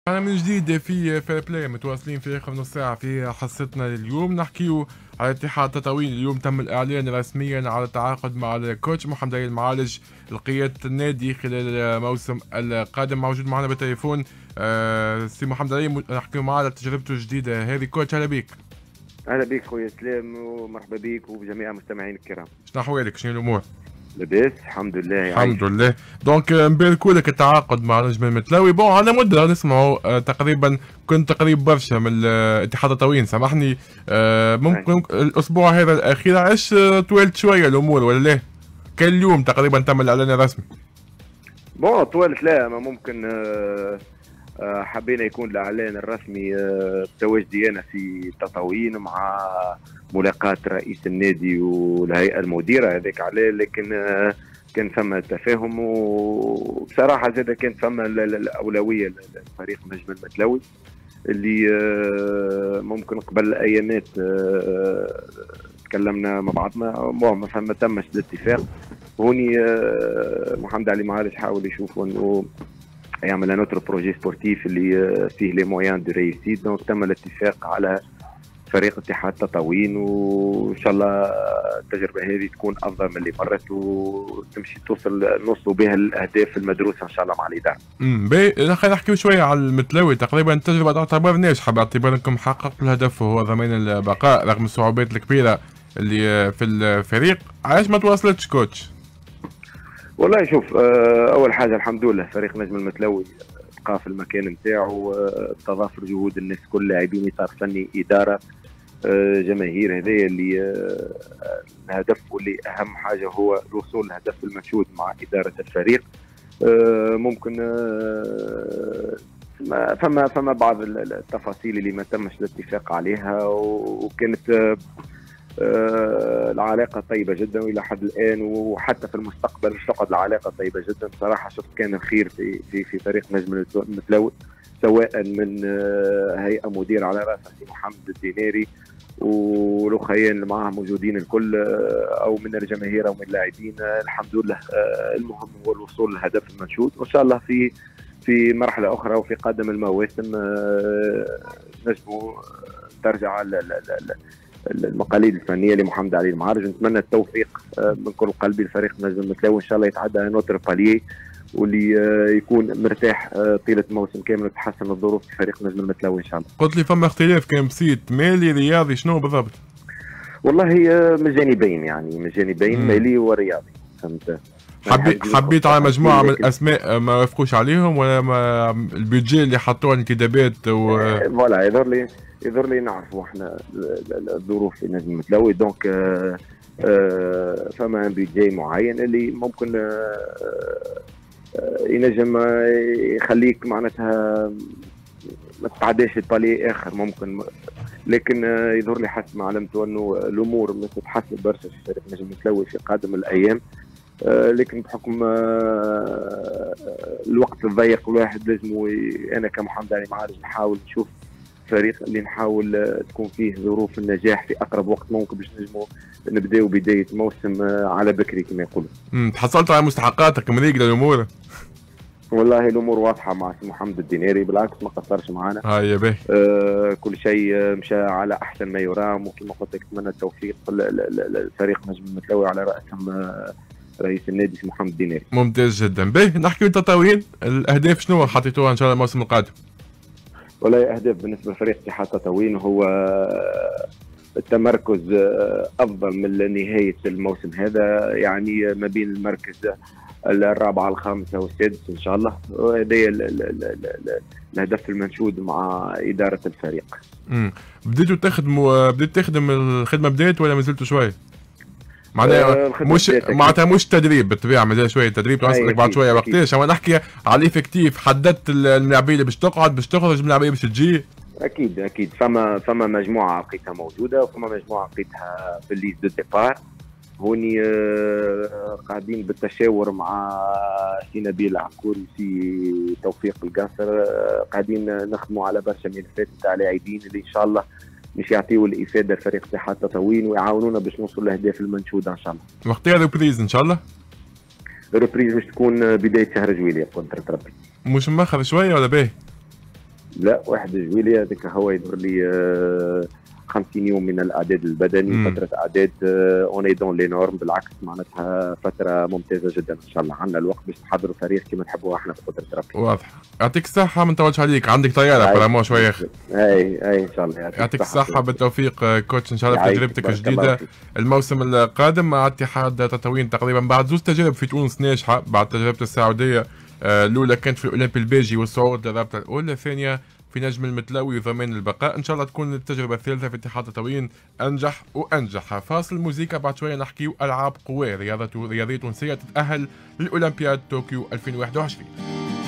أنا من جديد في فير بلاي متواصلين في آخر نص ساعة في حصتنا اليوم نحكيو على اتحاد تطاوين. اليوم تم الإعلان رسميا على التعاقد مع الكوتش محمد علي المعالج لقيادة النادي خلال الموسم القادم. موجود معنا بالتليفون سي محمد علي نحكيو معاه على تجربته الجديدة هذه. كوتش أهلا بك. اهلا بك خويا سلام ومرحبا بك وبجميع المستمعين الكرام. شنو أحوالك؟ شنو الأمور؟ لاباس الحمد لله. الحمد لله. دونك نباركوا لك التعاقد مع نجم المتلاوي. بون على مده نسمعوا تقريبا كنت قريب برشا من اتحاد التطاوين، سامحني ممكن الاسبوع هذا الاخير عاش طولت شويه الامور ولا لا؟ كان اليوم تقريبا تم الاعلان الرسمي. بون طولت لا ما ممكن حبينا يكون الاعلان الرسمي بتواجدي انا في تطاوين مع ملاقاة رئيس النادي والهيئة المديرة، هذاك عليه، لكن كان ثم تفاهم وبصراحة زاد كان ثم الأولوية لفريق نجم المتلاوي اللي ممكن قبل أيامات تكلمنا مع بعضنا ما تمش الاتفاق. هوني محمد علي معالج حاول يشوف انه يعمل نوتر بروجي سبورتيف اللي فيه لي مويان دو ريسيت، دونك تم الاتفاق على فريق اتحاد تطاوين، وان شاء الله التجربه هذه تكون افضل من اللي مرت وتمشي نوصلوا بها الاهداف المدروسه ان شاء الله مع الاداره. خلينا نحكي شويه على المتلاوي. تقريبا التجربه تعتبر ناجحه باعتبار انكم حققتوا الهدف وهو ضمان البقاء رغم الصعوبات الكبيره اللي في الفريق. علاش ما تواصلتش كوتش؟ والله شوف، اول حاجه الحمد لله فريق نجم المتلاوي بقى في المكان نتاعو، تضافر جهود الناس كل لاعبين، اطار فني، اداره، جماهير. هذايا اللي الهدف واللي اهم حاجه هو الوصول للهدف المنشود مع اداره الفريق. ممكن فما بعض التفاصيل اللي ما تمش الاتفاق عليها، وكانت العلاقه طيبه جدا والى حد الان، وحتى في المستقبل مش تقعد العلاقه طيبه جدا. بصراحه شفت كان الخير في فريق نجم المتلاوي، سواء من هيئه مدير على راسها سي محمد الديناري والاخيان اللي معاه موجودين الكل، او من الجماهير او من اللاعبين. الحمد لله المهم هو الوصول للهدف المنشود، وان شاء الله في مرحله اخرى وفي قادم المواسم نجموا ترجع المقاليد الفنيه لمحمد علي المعالج. نتمنى التوفيق من كل قلبي لفريق نجم المتلاوي، ان شاء الله يتعدى نوتر باليي واللي يكون مرتاح طيله موسم كامل وتحسن الظروف في فريق نجم المتلاوي ان شاء الله. قلت لي فما اختلاف كان بسيط مالي رياضي، شنو بالضبط؟ والله من الجانبين، يعني من الجانبين مالي ورياضي. فهمت؟ حبيت على مجموعه من الاسماء ما وافقوش عليهم، ولا ما البيدجي اللي حطوه الانتدابات فوالا يظهر لي نعرفوا احنا الظروف في نجم المتلاوي، دونك فما بيدجي معين اللي ممكن ينجم يخليك معناتها ما تتعداش البالي اخر ممكن، لكن يظهر لي حسب ما علمته انه الامور ما تتحسن برشا في فريق نجم المتلاوي في قادم الايام. لكن بحكم الوقت الضيق الواحد لازم انا كمحمد علي معالج نحاول نشوف فريق اللي نحاول تكون فيه ظروف النجاح في اقرب وقت ممكن باش نجموا نبداو بدايه موسم على بكري كما يقولوا. تحصلت على مستحقاتك مريقله الامور؟ والله الامور واضحه مع سي محمد الديناري، بالعكس ما قصرش معنا. هاي باهي. كل شيء مشى على احسن ما يرام، وكما قلت لك نتمنى التوفيق للفريق نجم المتلاوي على راسهم رئيس النادي سي محمد الديناري. ممتاز جدا. باهي نحكي التطاوين، الاهداف شنو حطيتوها ان شاء الله الموسم القادم؟ والله اهداف بالنسبه لفريق اتحاد تطاوين هو التمركز افضل من نهايه الموسم هذا، يعني ما بين المركز الرابعه الخامسه والسادس ان شاء الله. وهذا الهدف المنشود مع اداره الفريق. بديتوا تخدم الخدمه بدات ولا ما زلتوا شويه؟ معناتها مش تدريب بالطبيعه، مازال شويه تدريب توصلك بعد شويه وقتاش. اما نحكي على الافكتيف، حددت اللاعبين اللي باش تقعد باش تخرج من اللاعبين باش تجي؟ اكيد فما مجموعه لقيتها موجوده وفما مجموعه لقيتها في الليست دو ديبار. هوني قاعدين بالتشاور مع سي نبيل عكوري وسي توفيق القاصر، قاعدين نخدموا على برشا ملفات تاع لاعبين اللي ان شاء الله مش يعطيوا الافاده لفريق اتحاد تطاوين ويعاونونا باش نوصل للاهداف المنشوده ان شاء الله. وقتها ريبريز ان شاء الله؟ الريبريز باش تكون بدايه شهر جويلية بقدرة ربي. مش مأخر شويه ولا باهي؟ لا 1 جويلية هذاك هو يدور لي 50 يوم من الاعداد البدني، فتره اعداد اوني دون لي نورم، بالعكس معناتها فتره ممتازه جدا ان شاء الله. عندنا الوقت باش نحضروا فريق كما نحبوه احنا في قدره ربي. واضح. يعطيك الصحه، ما نطولش عليك، عندك طياره برامون شويه. اي ان شاء الله. يعطيك الصحه بالتوفيق كوتش، ان شاء الله في تجربتك الجديده الموسم القادم مع اتحاد تطاوين. تقريبا بعد زوج تجارب في تونس ناجحه، بعد تجربه السعوديه الاولى كانت في الاولمبي البيجي والصعود للرابطه الاولى، الثانيه في نجم المتلاوي وضمان البقاء. ان شاء الله تكون التجربه الثالثه في اتحاد تطاوين انجح وانجح. فاصل موسيقى، بعد شويه نحكيو العاب قوى، رياضيه تونسيه تتاهل للاولمبياد طوكيو 2021.